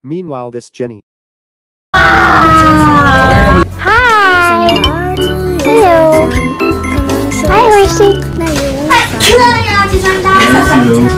Meanwhile, this Jenny. Hi! Hello! Hi, Horsey! 안녕하세요.